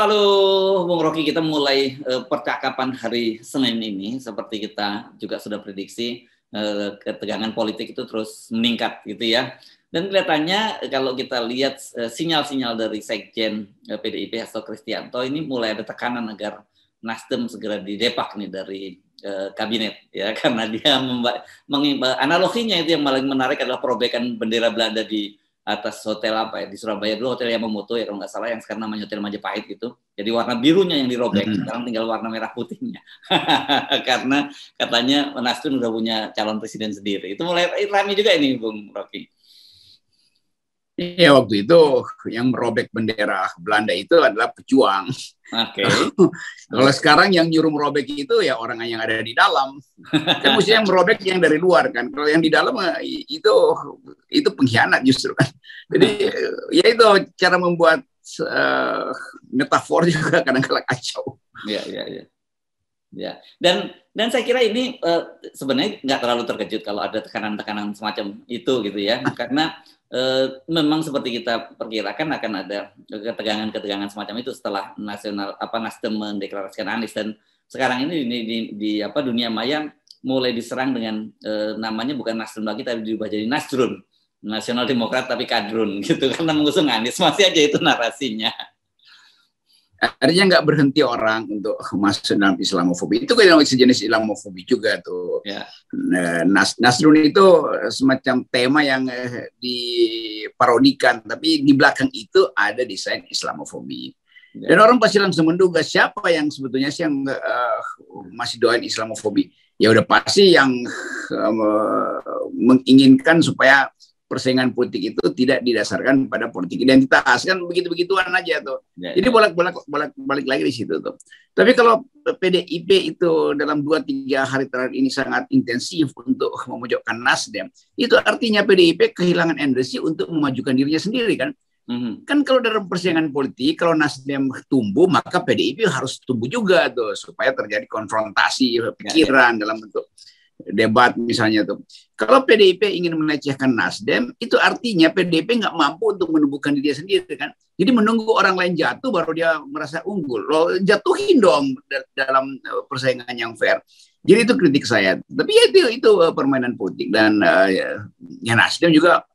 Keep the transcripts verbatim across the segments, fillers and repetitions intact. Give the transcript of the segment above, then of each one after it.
Halo Bung Rocky, kita mulai uh, percakapan hari Senin ini seperti kita juga sudah prediksi uh, ketegangan politik itu terus meningkat gitu ya. Dan kelihatannya kalau kita lihat uh, sinyal-sinyal dari Sekjen uh, P D I P Hasto Kristianto ini mulai ada tekanan agar Nasdem segera didepak nih dari uh, kabinet ya, karena dia memba- mengimba- analoginya itu yang paling menarik adalah perobekan bendera Belanda di atas hotel apa ya di Surabaya dulu, hotel Yamamoto ya kalau nggak salah, yang sekarang namanya Hotel Majapahit gitu. Jadi warna birunya yang dirobek, mm-hmm. sekarang tinggal warna merah putihnya. Karena katanya Nasdem udah punya calon presiden sendiri. Itu mulai ramai juga ini Bung Rocky. Iya, waktu itu yang merobek bendera Belanda itu adalah pejuang. Oke. Okay. Kalau okay. sekarang yang nyuruh merobek itu ya orang yang ada di dalam. Kan mestinya yang merobek yang dari luar kan. Kalau yang di dalam itu itu pengkhianat justru kan. Jadi ya itu cara membuat uh, metafor juga kadang-kadang kacau. Iya, iya, iya. Ya, dan dan saya kira ini uh, sebenarnya nggak terlalu terkejut kalau ada tekanan-tekanan semacam itu gitu ya, karena uh, memang seperti kita perkirakan akan ada ketegangan-ketegangan semacam itu setelah nasional apa Nasdem mendeklarasikan Anies, dan sekarang ini di, di, di apa dunia maya mulai diserang dengan uh, namanya bukan Nasdem lagi tapi diubah jadi Nasdrun, Nasional Demokrat tapi kadrun gitu, karena mengusung Anies, masih aja itu narasinya. Artinya nggak berhenti orang untuk masuk dalam Islamofobi. Itu kan sejenis Islamofobi juga tuh. Ya. Nas Nasrun itu semacam tema yang diparodikan, tapi di belakang itu ada desain Islamofobi. Ya. Dan orang pasti langsung menduga siapa yang sebetulnya sih yang uh, masih doain Islamofobi. Ya udah pasti yang uh, menginginkan supaya persaingan politik itu tidak didasarkan pada politik identitas, kan begitu-begituan aja tuh. Ya, jadi bolak-balik bolak-balik lagi di situ tuh. Tapi kalau P D I P itu dalam dua tiga hari terakhir ini sangat intensif untuk memojokkan Nasdem, itu artinya P D I P kehilangan energi untuk memajukan dirinya sendiri kan. Mm-hmm. Kan kalau dalam persaingan politik, kalau Nasdem tumbuh, maka P D I P harus tumbuh juga tuh supaya terjadi konfrontasi pikiran ya, ya. dalam bentuk debat misalnya tuh. Kalau P D I P ingin melecehkan Nasdem, itu artinya P D I P nggak mampu untuk menumbuhkan diri sendiri kan. Jadi menunggu orang lain jatuh baru dia merasa unggul. Loh, jatuhin dong dalam persaingan yang fair. Jadi itu kritik saya. Tapi ya itu itu permainan politik, dan uh, ya Nasdem juga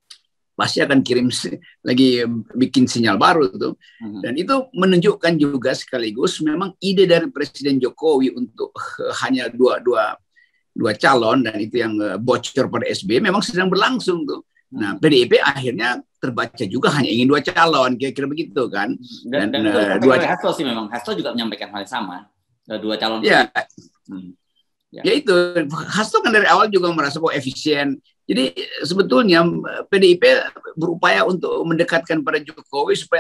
pasti akan kirim lagi bikin sinyal baru tuh. Dan itu menunjukkan juga sekaligus memang ide dari Presiden Jokowi untuk uh, hanya dua dua dua calon, dan itu yang bocor pada S B Y memang sedang berlangsung tuh. Nah, P D I P akhirnya terbaca juga hanya ingin dua calon, kira-kira begitu kan. Dan, dan, dan itu uh, dua Hasto sih memang, Hasto juga menyampaikan hal yang sama, dua calon. Ya, hmm. ya. ya itu, Hasto kan dari awal juga merasa bahwa efisien. Jadi sebetulnya P D I P berupaya untuk mendekatkan pada Jokowi supaya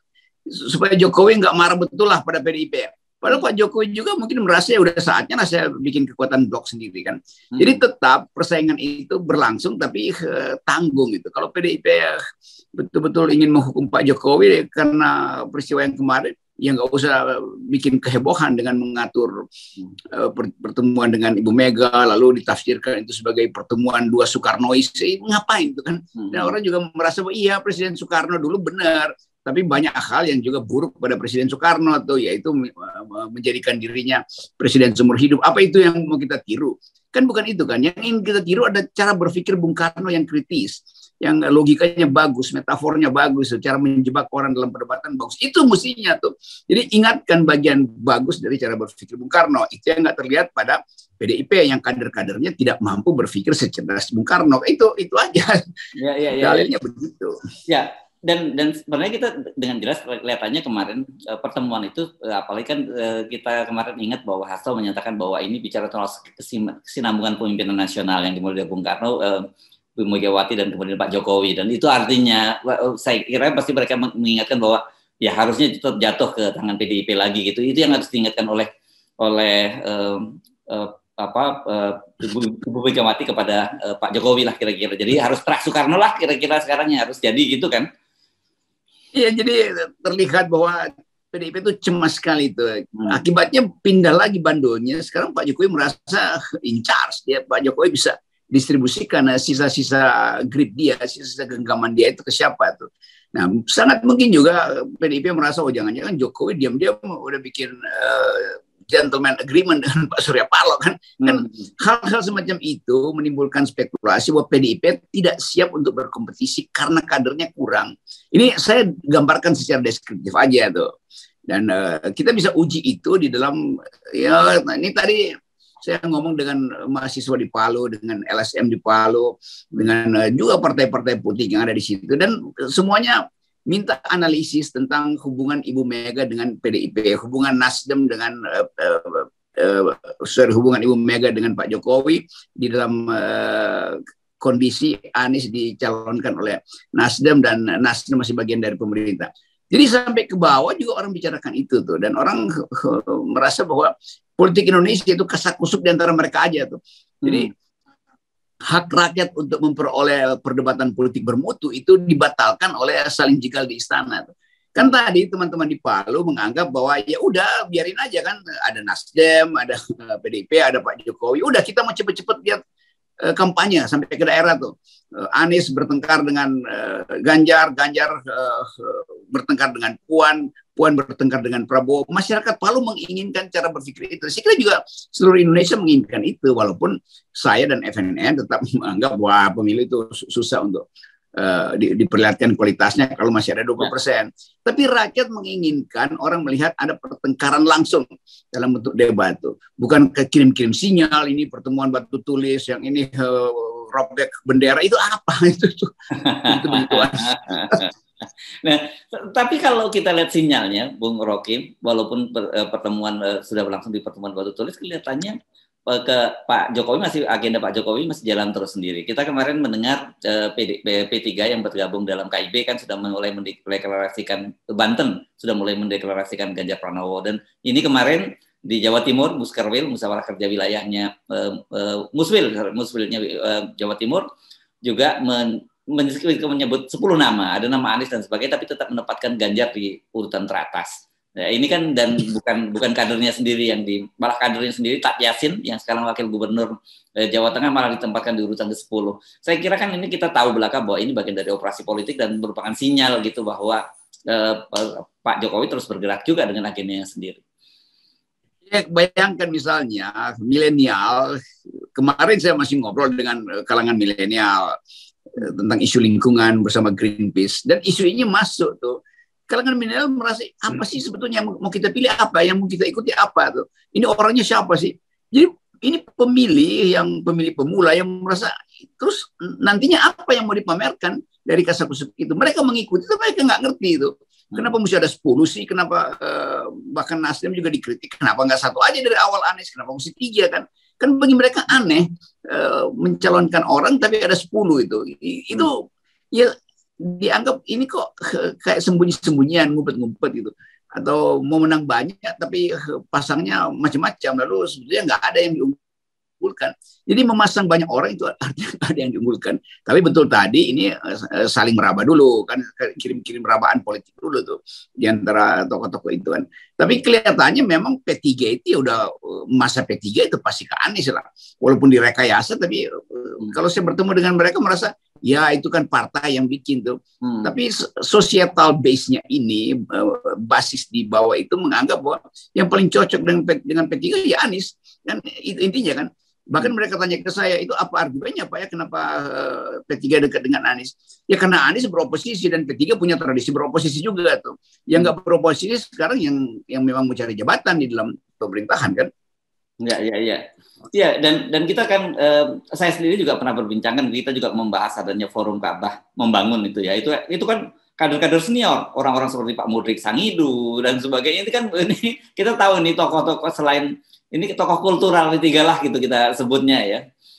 supaya Jokowi nggak marah betul lah pada P D I P. Padahal Pak Jokowi juga mungkin merasa ya udah saatnya lah saya bikin kekuatan blok sendiri kan. Hmm. Jadi tetap persaingan itu berlangsung tapi uh, tanggung gitu. Kalau P D I P uh, betul-betul ingin menghukum Pak Jokowi karena peristiwa yang kemarin, ya nggak usah bikin kehebohan dengan mengatur uh, pertemuan dengan Ibu Mega lalu ditafsirkan itu sebagai pertemuan dua Soekarnois. Eh, ngapain itu kan? Hmm. Dan orang juga merasa bahwa iya Presiden Soekarno dulu benar. Tapi banyak hal yang juga buruk pada Presiden Soekarno tuh, yaitu menjadikan dirinya presiden seumur hidup. Apa itu yang mau kita tiru? Kan bukan itu kan. Yang ingin kita tiru ada cara berpikir Bung Karno yang kritis, yang logikanya bagus, metafornya bagus, cara menjebak orang dalam perdebatan bagus. Itu mestinya tuh. Jadi ingatkan bagian bagus dari cara berpikir Bung Karno. Itu yang nggak terlihat pada P D I P yang kader-kadernya tidak mampu berpikir secerdas Bung Karno. Itu itu aja. Ya, ya, ya, dalilnya ya. Begitu. Ya. Dan dan sebenarnya kita dengan jelas kelihatannya kemarin uh, pertemuan itu uh, apalagi kan uh, kita kemarin ingat bahwa Hasto menyatakan bahwa ini bicara soal kesinambungan pemimpinan nasional yang dimulai dari Bung Karno, uh, Bu Megawati dan kemudian Pak Jokowi, dan itu artinya uh, saya kira pasti mereka mengingatkan bahwa ya harusnya tetap jatuh ke tangan P D I P lagi gitu. Itu yang harus diingatkan oleh oleh uh, uh, apa uh, Bu Megawati kepada uh, Pak Jokowi lah kira-kira. Jadi harus terak Soekarno lah kira-kira sekarang yang harus jadi gitu kan. Iya, jadi terlihat bahwa P D I P itu cemas sekali itu. Hmm. Akibatnya pindah lagi bandulnya. Sekarang Pak Jokowi merasa in charge. Dia Pak Jokowi bisa distribusikan sisa-sisa grip dia, sisa-sisa genggaman dia itu ke siapa tuh. Nah, sangat mungkin juga P D I P merasa, oh jangan-jangan Jokowi diam-diam udah bikin uh, gentleman agreement dengan Pak Surya Paloh kan. Hmm. Kan hal-hal semacam itu menimbulkan spekulasi bahwa P D I P tidak siap untuk berkompetisi karena kadernya kurang. Ini saya gambarkan secara deskriptif aja tuh. Dan uh, kita bisa uji itu di dalam, ya ini tadi saya ngomong dengan mahasiswa di Palu, dengan L S M di Palu, dengan uh, juga partai-partai politik yang ada di situ. Dan semuanya minta analisis tentang hubungan Ibu Mega dengan P D I P, hubungan Nasdem dengan, uh, uh, uh, sorry, hubungan Ibu Mega dengan Pak Jokowi di dalam uh, kondisi Anies dicalonkan oleh Nasdem dan Nasdem masih bagian dari pemerintah. Jadi sampai ke bawah juga orang bicarakan itu tuh, dan orang uh, merasa bahwa politik Indonesia itu kasak-kusuk di antara mereka aja tuh. Jadi hmm. hak rakyat untuk memperoleh perdebatan politik bermutu itu dibatalkan oleh saling jegal di istana tuh. Kan tadi teman-teman di Palu menganggap bahwa ya udah biarin aja kan, ada Nasdem, ada P D I P, ada Pak Jokowi, udah kita mau cepet-cepet lihat uh, kampanye sampai ke daerah tuh. Uh, Anies bertengkar dengan uh, Ganjar, Ganjar uh, bertengkar dengan Puan, Puan bertengkar dengan Prabowo. Masyarakat Palu menginginkan cara berpikir itu. Saya kira juga seluruh Indonesia menginginkan itu, walaupun saya dan F N N tetap menganggap wah pemilu itu susah untuk uh, di, diperlihatkan kualitasnya kalau masih ada dua puluh persen. Tapi rakyat menginginkan orang melihat ada pertengkaran langsung dalam bentuk debat tuh. Bukan kirim-kirim sinyal, ini pertemuan batu tulis, yang ini uh, robek bendera, itu apa itu tuh. Itu begituan. Nah, tapi kalau kita lihat sinyalnya, Bung Rocky, walaupun pertemuan sudah berlangsung di pertemuan batu tulis, kelihatannya ke Pak Jokowi masih, agenda Pak Jokowi masih jalan terus sendiri. Kita kemarin mendengar P tiga yang bergabung dalam K I B kan sudah mulai mendeklarasikan, Banten sudah mulai mendeklarasikan Ganjar Pranowo, dan ini kemarin di Jawa Timur, Muskerwil, musyawarah kerja wilayahnya uh, uh, Muswil, Muswilnya uh, Jawa Timur juga men menyebut sepuluh nama, ada nama Anies dan sebagainya, tapi tetap menempatkan Ganjar di urutan teratas. Nah, ini kan dan bukan bukan kadernya sendiri yang di, malah kadernya sendiri Tat Yasin yang sekarang wakil gubernur eh, Jawa Tengah malah ditempatkan di urutan ke sepuluh. Saya kira kan ini kita tahu belaka bahwa ini bagian dari operasi politik dan merupakan sinyal gitu bahwa eh, Pak Jokowi terus bergerak juga dengan agendanya sendiri. Ya, bayangkan misalnya milenial, kemarin saya masih ngobrol dengan kalangan milenial tentang isu lingkungan bersama Greenpeace, dan isu ini masuk tuh. Kalangan milenial merasa apa sih sebetulnya mau kita pilih, apa yang mau kita ikuti, apa tuh, ini orangnya siapa sih. Jadi ini pemilih yang pemilih pemula yang merasa terus nantinya apa yang mau dipamerkan dari kasakusuk itu, mereka mengikuti tapi mereka nggak ngerti itu. Kenapa mesti ada sepuluh sih, kenapa uh, bahkan Nasdem juga dikritik, kenapa nggak satu aja dari awal Anies, kenapa mesti tiga kan. Kan bagi mereka aneh uh, mencalonkan orang tapi ada sepuluh itu. Itu ya dianggap ini kok kayak sembunyi-sembunyian, ngumpet-ngumpet gitu. Atau mau menang banyak tapi pasangnya macam-macam, lalu sebetulnya nggak ada yang diunggulkan. Jadi memasang banyak orang itu artinya ada yang diunggulkan. Tapi betul tadi ini uh, saling meraba dulu kan, kirim-kirim rabaan politik dulu tuh di antara tokoh-tokoh itu kan. Tapi kelihatannya memang P tiga itu udah masa P tiga itu pasti ke Anies lah. Walaupun direkayasa, tapi uh, kalau saya bertemu dengan mereka merasa ya itu kan partai yang bikin tuh. Hmm. Tapi societal base-nya ini, uh, basis di bawah itu menganggap bahwa yang paling cocok dengan P, dengan P tiga ya Anies. Kan itu intinya kan. Bahkan mereka tanya ke saya, itu apa argumennya Pak ya, kenapa uh, P tiga dekat dengan Anies? Ya karena Anies beroposisi dan P tiga punya tradisi beroposisi juga tuh. Yang nggak beroposisi sekarang yang yang memang mencari jabatan di dalam pemerintahan kan. Ya, ya, ya. Ya, dan dan kita kan, eh, saya sendiri juga pernah berbincang kan, kita juga membahas adanya forum Ka'bah membangun itu ya. Itu itu kan kader-kader senior, orang-orang seperti Pak Mudrik Sangidu dan sebagainya. Ini kan ini kita tahu nih tokoh-tokoh selain ini tokoh kultural P tiga lah gitu kita sebutnya ya.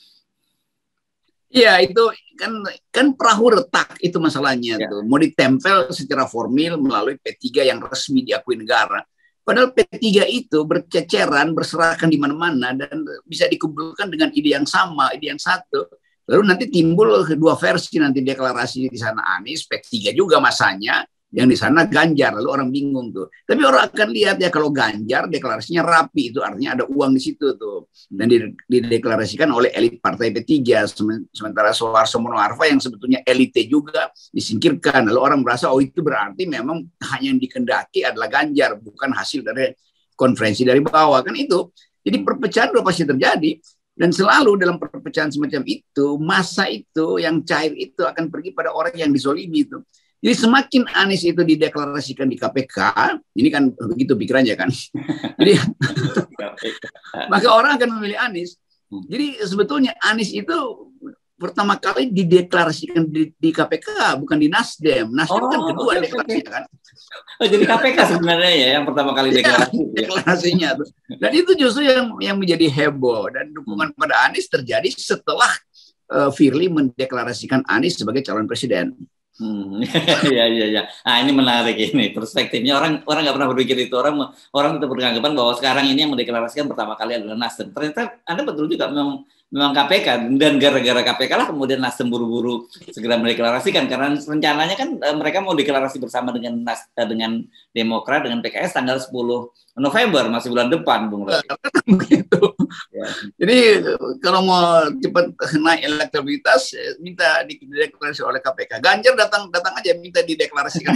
Iya, itu kan kan perahu retak itu masalahnya ya. Tuh. Mau ditempel secara formil melalui P tiga yang resmi diakui negara. Padahal P tiga itu berceceran, berserakan di mana-mana dan bisa dikumpulkan dengan ide yang sama, ide yang satu. Lalu nanti timbul kedua versi, nanti deklarasi di sana Anies, P tiga juga masanya, yang di sana Ganjar, lalu orang bingung tuh. Tapi orang akan lihat ya kalau Ganjar deklarasinya rapi, itu artinya ada uang di situ tuh, dan dideklarasikan oleh elit partai P tiga. Sementara Soeharto Mono Arfa yang sebetulnya elite juga disingkirkan, lalu orang merasa oh itu berarti memang hanya yang dikendaki adalah Ganjar, bukan hasil dari konferensi dari bawah, kan itu. Jadi perpecahan udah pasti terjadi. Dan selalu dalam perpecahan semacam itu, masa itu yang cair itu akan pergi pada orang yang dizolimi itu. Jadi semakin Anies itu dideklarasikan di K P K, ini kan begitu pikirannya kan. Jadi maka orang akan memilih Anies. Jadi sebetulnya Anies itu pertama kali dideklarasikan di, di K P K, bukan di Nasdem. Nasdem oh, kan kedua okay, deklarasinya okay. kan. Oh, jadi K P K sebenarnya ya yang pertama kali deklarasi. Ya, deklarasinya tuh. Dan itu justru yang yang menjadi heboh, dan dukungan hmm. pada Anies terjadi setelah uh, Firly mendeklarasikan Anies sebagai calon presiden. Hmm, ya, ya, ya. Nah, ini menarik ini perspektifnya, orang orang nggak pernah berpikir itu, orang orang tetap beranggapan bahwa sekarang ini yang mendeklarasikan pertama kali adalah Nasdem. Ternyata Anda betul juga memang memang K P K, dan gara-gara K P K lah kemudian Nasdem buru-buru segera mendeklarasikan, karena rencananya kan mereka mau deklarasi bersama dengan Nas, dengan Demokrat, dengan P K S tanggal sepuluh November, masih bulan depan, Bung Rocky. Begitu. Ya. Jadi kalau mau cepat naik elektabilitas, minta dideklarasi oleh K P K. Ganjar datang datang aja minta dideklarasikan.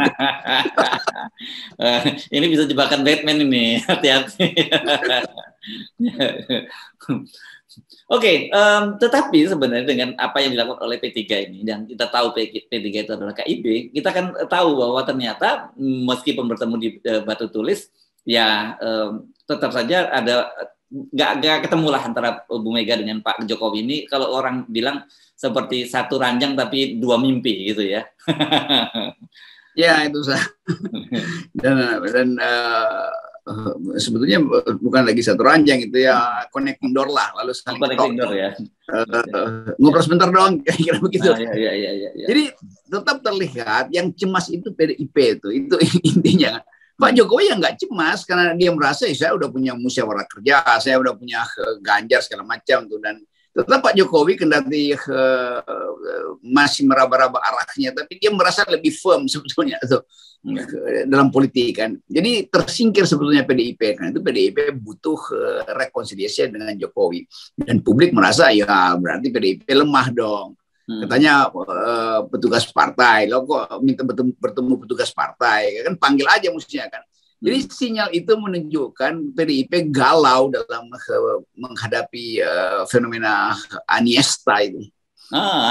Ini bisa jebakan Batman ini, hati-hati. Oke, okay, um, tetapi sebenarnya dengan apa yang dilakukan oleh P tiga ini, dan kita tahu P tiga itu adalah K I B, kita kan tahu bahwa ternyata meskipun bertemu di uh, Batu Tulis, ya um, tetap saja ada nggak nggak ketemulah antara Bu Mega dengan Pak Jokowi ini. Kalau orang bilang seperti satu ranjang tapi dua mimpi gitu ya. Ya itu sah. dan dan uh, sebetulnya bukan lagi satu ranjang, itu ya connecting door lah, lalu saling connecting door ya. Uh, ngobrol sebentar dong, kira-kira begitu. Ah, ya, ya, ya, ya, ya. Jadi tetap terlihat yang cemas itu P D I P itu, itu intinya. Pak Jokowi yang nggak cemas karena dia merasa ya, saya udah punya musyawarah kerja, saya udah punya uh, Ganjar segala macam tuh, dan tetap Pak Jokowi kendati uh, masih meraba-raba arahnya, tapi dia merasa lebih firm sebetulnya tuh hmm. dalam politik kan. Jadi tersingkir sebetulnya P D I P, kan itu P D I P butuh uh, rekonsiliasi dengan Jokowi, dan publik merasa ya berarti P D I P lemah dong. Hmm. Katanya uh, petugas partai, lo kok minta bertemu, bertemu petugas partai, kan panggil aja mestinya kan. Jadi sinyal itu menunjukkan P D I P galau dalam uh, menghadapi uh, fenomena Aniesta itu. Ah,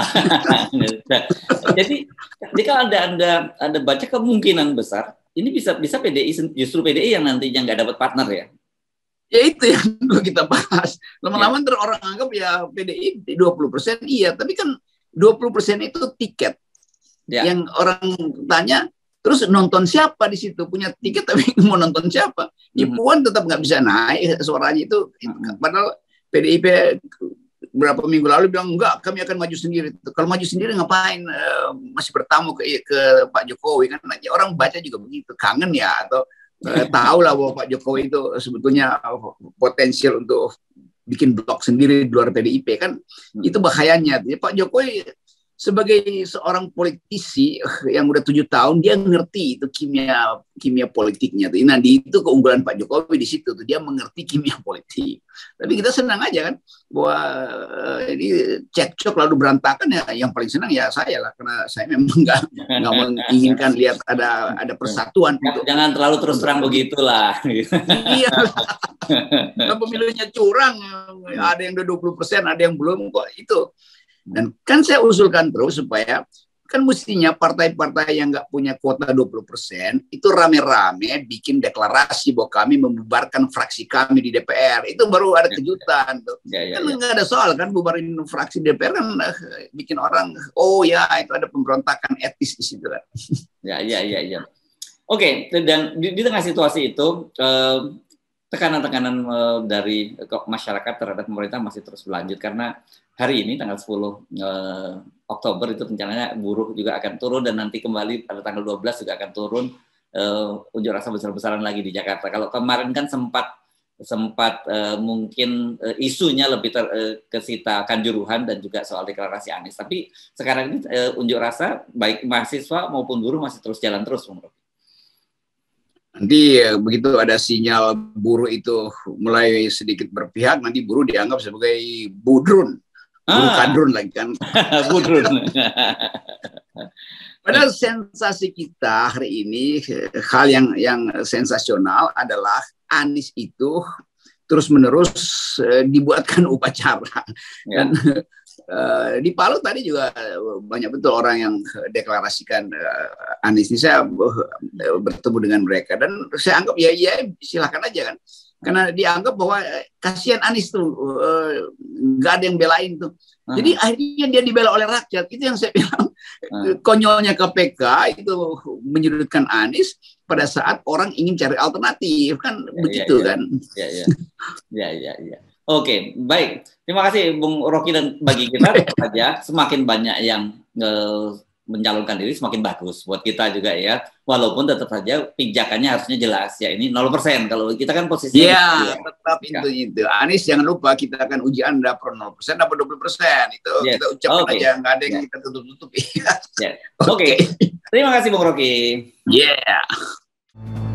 jadi jika anda anda anda baca kemungkinan besar ini bisa bisa P D I, justru P D I yang nantinya nggak dapat partner ya. Ya itu yang perlu kita bahas. Lama-lama ya. Orang anggap ya P D I dua puluh persen iya, tapi kan dua puluh persen itu tiket. Ya. Yang orang tanya, terus nonton siapa di situ? Punya tiket tapi mau nonton siapa? Ya mm-hmm. Puan tetap nggak bisa naik suaranya itu. Mm-hmm. Padahal P D I P beberapa minggu lalu bilang enggak, kami akan maju sendiri. Kalau maju sendiri ngapain? Uh, masih bertamu ke, ke Pak Jokowi kan? Orang baca juga begitu, kangen ya, atau uh, tahu lah bahwa Pak Jokowi itu sebetulnya potensial untuk bikin blok sendiri di luar P D I P kan. Hmm. Itu bahayanya. Jadi Pak Jokowi sebagai seorang politisi yang udah tujuh tahun, dia ngerti itu kimia kimia politiknya tuh. Nah, di itu keunggulan Pak Jokowi di situ tuh, dia mengerti kimia politik. Tapi kita senang aja kan bahwa uh, ini cekcok lalu berantakan, ya yang paling senang ya saya lah, karena saya memang nggak nggak menginginkan lihat ada ada persatuan. Untuk, jangan terlalu terus terang begitulah. Iya. Nah, pemilunya curang, ada yang udah dua puluh persen, ada yang belum kok itu. Dan kan saya usulkan terus supaya kan mestinya partai-partai yang nggak punya kuota dua puluh persen itu rame-rame bikin deklarasi bahwa kami membubarkan fraksi kami di D P R. Itu baru ada kejutan tuh. Ya, ya, kan nggak ya. Ada soal kan bubarin fraksi D P R kan uh, bikin orang oh ya itu ada pemberontakan etis di situ kan. Ya ya ya ya. Oke, dan di, di tengah situasi itu eh, tekanan-tekanan uh, dari masyarakat terhadap pemerintah masih terus berlanjut, karena hari ini tanggal sepuluh uh, Oktober itu rencananya buruh juga akan turun, dan nanti kembali pada tanggal dua belas juga akan turun uh, unjuk rasa besar-besaran lagi di Jakarta. Kalau kemarin kan sempat sempat uh, mungkin uh, isunya lebih ter, uh, ke Sita Kanjuruhan dan juga soal deklarasi Anies. Tapi sekarang ini uh, unjuk rasa baik mahasiswa maupun buruh masih terus jalan terus, Bung Rocky. Nanti begitu ada sinyal buruh itu mulai sedikit berpihak, nanti buruh dianggap sebagai budrun, buruh ah. kadrun lagi kan. Budrun. Padahal sensasi kita hari ini, hal yang yang sensasional adalah Anies itu terus-menerus uh, dibuatkan upacara. Ya. Dan uh, di Palu tadi juga banyak betul orang yang deklarasikan uh, Anies ini. Saya uh, bertemu dengan mereka dan saya anggap ya ya silakan aja kan. Karena dianggap bahwa uh, kasihan Anies tuh nggak uh, ada yang belain tuh. Uh-huh. Jadi akhirnya dia dibela oleh rakyat. Itu yang saya bilang uh-huh. konyolnya K P K itu menyudutkan Anies pada saat orang ingin cari alternatif kan ya, begitu ya, kan. Ya ya. Ya ya ya. Oke, baik. Terima kasih Bung Rocky, dan bagi kita saja semakin banyak yang uh, mencalonkan diri semakin bagus buat kita juga ya. Walaupun tetap saja pijakannya harusnya jelas ya, ini nol persen kalau kita kan posisinya. Iya, ya, tetap ya. itu itu. Anies jangan lupa kita akan uji Anda per nol persen apa dua puluh persen. Itu yes. kita ucapkan okay. aja, nggak ada yang yeah. kita tutup-tutupi. Yeah. Oke. Okay. Okay. Terima kasih Bung Rocky. Yeah.